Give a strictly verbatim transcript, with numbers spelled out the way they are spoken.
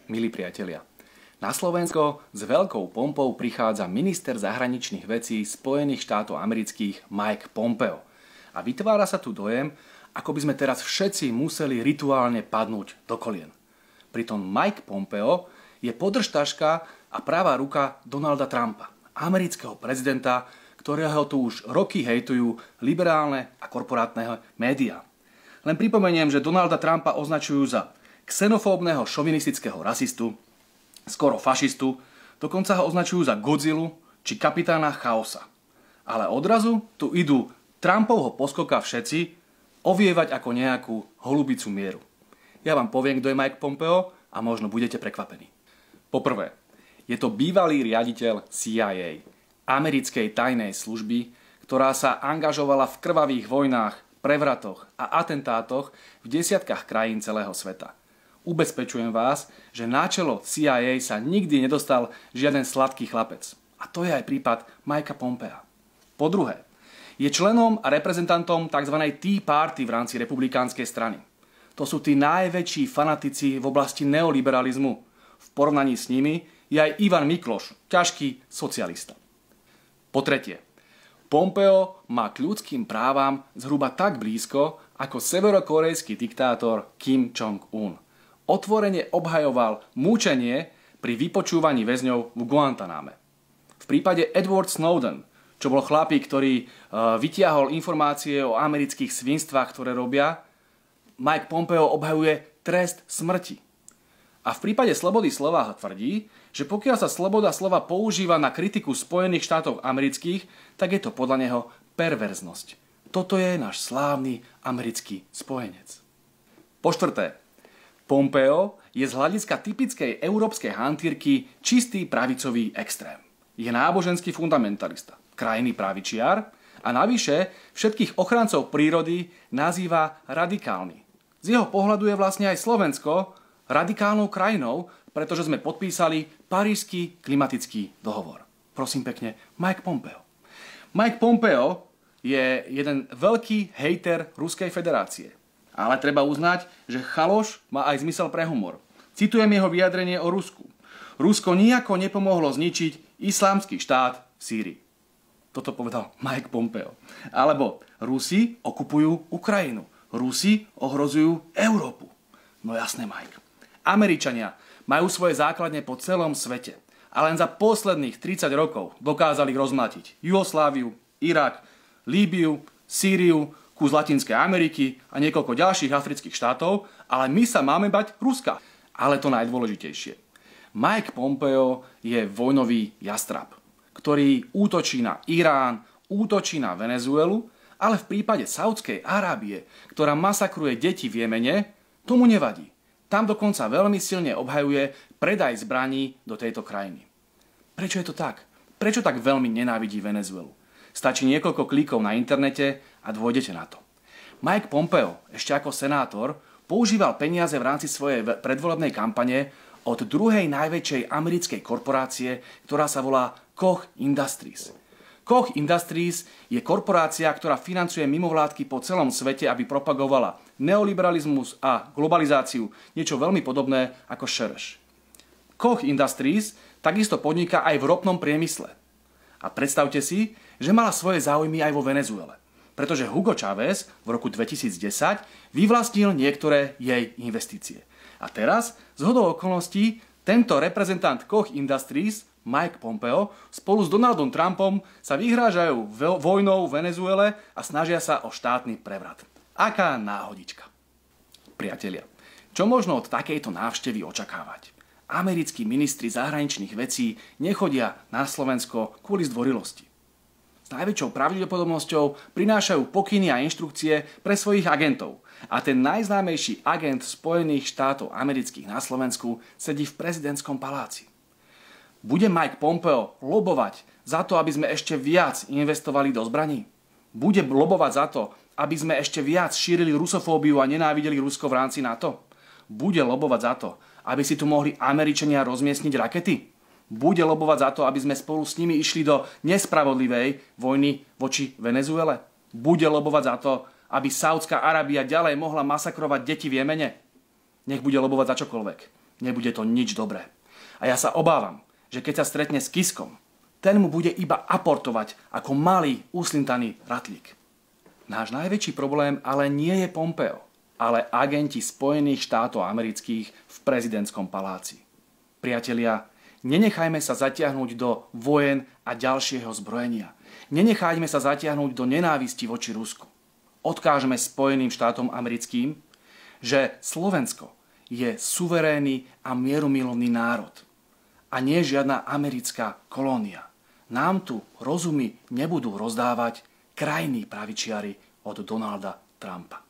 Milí priatelia, na Slovensko s veľkou pompou prichádza minister zahraničných vecí Spojených štátov amerických Mike Pompeo. A vytvára sa tu dojem, ako by sme teraz všetci museli rituálne padnúť do kolien. Pritom Mike Pompeo je podržtaška a pravá ruka Donalda Trumpa, amerického prezidenta, ktorého tu už roky hejtujú liberálne a korporátne médiá. Len pripomeniem, že Donalda Trumpa označujú za xenofóbneho šovinistického rasistu, skoro fašistu, dokonca ho označujú za Godzillu či kapitána chaosa. Ale odrazu tu idú Trumpovho poskoka všetci ovievať ako nejakú holubicu mieru. Ja vám poviem, kto je Mike Pompeo a možno budete prekvapení. Poprvé, je to bývalý riaditeľ C I A, americkej tajnej služby, ktorá sa angažovala v krvavých vojnách, prevratoch a atentátoch v desiatkách krajín celého sveta. Ubezpečujem vás, že na čelo C I A sa nikdy nedostal žiaden sladký chlapec. A to je aj prípad Mikea Pompea. Po druhé, je členom a reprezentantom tzv. Tea Party v rámci republikánskej strany. To sú tí najväčší fanatici v oblasti neoliberalizmu. V porovnaní s nimi je aj Ivan Mikloš, ťažký socialista. Po tretie, Pompeo má k ľudským právam zhruba tak blízko ako severokorejský diktátor Kim Jong-un. Otvorene obhajoval mučenie pri vypočúvaní väzňov v Guantaname. V prípade Edward Snowden, čo bol chlapík, ktorý uh, vytiahol informácie o amerických svinstvách, ktoré robia, Mike Pompeo obhajuje trest smrti. A v prípade slobody slova tvrdí, že pokiaľ sa sloboda slova používa na kritiku Spojených štátov amerických, tak je to podľa neho perverznosť. Toto je náš slávny americký spojenec. Po štvrté, Pompeo je z hľadiska typickej európskej hantírky čistý pravicový extrém. Je náboženský fundamentalista, krajný pravičiar a navyše všetkých ochrancov prírody nazýva radikálny. Z jeho pohľadu je vlastne aj Slovensko radikálnou krajinou, pretože sme podpísali Parížsky klimatický dohovor. Prosím pekne, Mike Pompeo. Mike Pompeo je jeden veľký hejter Ruskej federácie. Ale treba uznať, že chaloš má aj zmysel pre humor. Citujem jeho vyjadrenie o Rusku. Rusko nijako nepomohlo zničiť islamský štát v Sýrii. Toto povedal Mike Pompeo. Alebo Rusi okupujú Ukrajinu. Rusi ohrozujú Európu. No jasné, Mike. Američania majú svoje základne po celom svete. A len za posledných tridsať rokov dokázali rozmlatiť Jugosláviu, Irak, Líbiu, Sýriu, kus Latinskej Ameriky a niekoľko ďalších afrických štátov, ale my sa máme bať Ruska. Ale to najdôležitejšie. Mike Pompeo je vojnový jastrab, ktorý útočí na Irán, útočí na Venezuelu, ale v prípade Saudskej Arábie, ktorá masakruje deti v Jemene, tomu nevadí. Tam dokonca veľmi silne obhajuje predaj zbraní do tejto krajiny. Prečo je to tak? Prečo tak veľmi nenávidí Venezuelu? Stačí niekoľko klikov na internete a dôjdete na to. Mike Pompeo, ešte ako senátor, používal peniaze v rámci svojej predvolebnej kampane od druhej najväčšej americkej korporácie, ktorá sa volá Koch Industries. Koch Industries je korporácia, ktorá financuje mimovládky po celom svete, aby propagovala neoliberalizmus a globalizáciu, niečo veľmi podobné ako Šereš. Koch Industries takisto podniká aj v ropnom priemysle. A predstavte si, že mala svoje záujmy aj vo Venezuele. Pretože Hugo Chávez v roku dvetisícdesať vyvlastnil niektoré jej investície. A teraz, zhodou okolností, tento reprezentant Koch Industries, Mike Pompeo, spolu s Donaldom Trumpom sa vyhrážajú vojnou v Venezuele a snažia sa o štátny prevrat. Aká náhodička. Priatelia, čo možno od takejto návštevy očakávať? Americkí ministri zahraničných vecí nechodia na Slovensko kvôli zdvorilosti. S najväčšou pravdepodobnosťou prinášajú pokyny a inštrukcie pre svojich agentov. A ten najznámejší agent Spojených štátov amerických na Slovensku sedí v prezidentskom paláci. Bude Mike Pompeo lobovať za to, aby sme ešte viac investovali do zbraní? Bude lobovať za to, aby sme ešte viac šírili rusofóbiu a nenávideli Rusko v rámci NATO? Bude lobovať za to, aby si tu mohli Američania rozmiestniť rakety? Bude lobovať za to, aby sme spolu s nimi išli do nespravodlivej vojny voči Venezuele? Bude lobovať za to, aby Saudská Arábia ďalej mohla masakrovať deti v Jemene? Nech bude lobovať za čokoľvek. nebude to nič dobré. A ja sa obávam, že keď sa stretne s Kiskom, ten mu bude iba aportovať ako malý, uslintaný ratlík. Náš najväčší problém ale nie je Pompeo, ale agenti Spojených štátov amerických v prezidentskom paláci. Priatelia, nenechajme sa zatiahnuť do vojen a ďalšieho zbrojenia. Nenechajme sa zatiahnuť do nenávisti voči Rusku. Odkážeme Spojeným štátom americkým, že Slovensko je suverénny a mierumilovný národ a nie žiadna americká kolónia. Nám tu rozumy nebudú rozdávať krajní pravičiari od Donalda Trumpa.